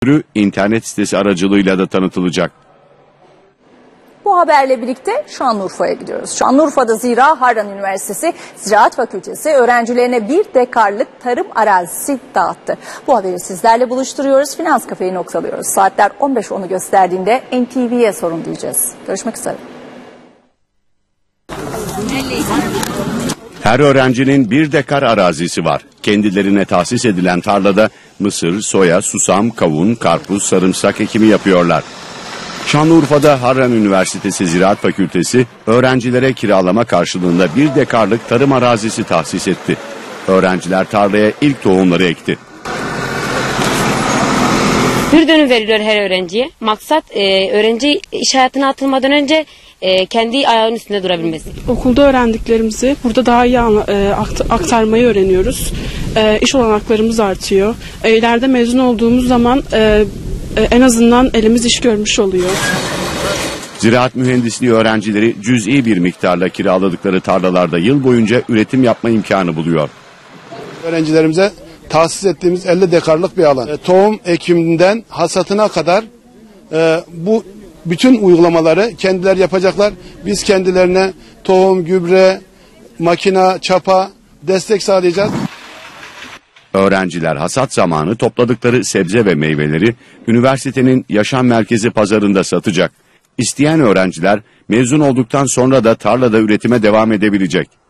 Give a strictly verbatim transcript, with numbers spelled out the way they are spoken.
Ürün internet sitesi aracılığıyla da tanıtılacak. Bu haberle birlikte Şanlıurfa'ya gidiyoruz. Şanlıurfa'da Zira Harran Üniversitesi Ziraat Fakültesi öğrencilerine bir dekarlık tarım arazisi dağıttı. Bu haberi sizlerle buluşturuyoruz. Finans Kafe'yi noktalıyoruz. Saatler on beş onu gösterdiğinde N T V'ye sorun diyeceğiz. Görüşmek üzere. Her öğrencinin bir dekar arazisi var. Kendilerine tahsis edilen tarlada mısır, soya, susam, kavun, karpuz, sarımsak ekimi yapıyorlar. Şanlıurfa'da Harran Üniversitesi Ziraat Fakültesi öğrencilere kiralama karşılığında bir dekarlık tarım arazisi tahsis etti. Öğrenciler tarlaya ilk tohumları ekti. Bir dönüm veriliyor her öğrenciye. Maksat e, öğrenci iş hayatına atılmadan önce e, kendi ayağının üstünde durabilmesi. Okulda öğrendiklerimizi burada daha iyi e, aktarmayı öğreniyoruz. E, iş olanaklarımız artıyor. E, ileride mezun olduğumuz zaman e, e, en azından elimiz iş görmüş oluyor. Ziraat mühendisliği öğrencileri cüz'i bir miktarla kiraladıkları tarlalarda yıl boyunca üretim yapma imkanı buluyor. Öğrencilerimize tahsis ettiğimiz elli dekarlık bir alan. E, tohum ekiminden hasatına kadar e, bu bütün uygulamaları kendileri yapacaklar. Biz kendilerine tohum, gübre, makina, çapa destek sağlayacağız. Öğrenciler hasat zamanı topladıkları sebze ve meyveleri üniversitenin yaşam merkezi pazarında satacak. İsteyen öğrenciler mezun olduktan sonra da tarlada üretime devam edebilecek.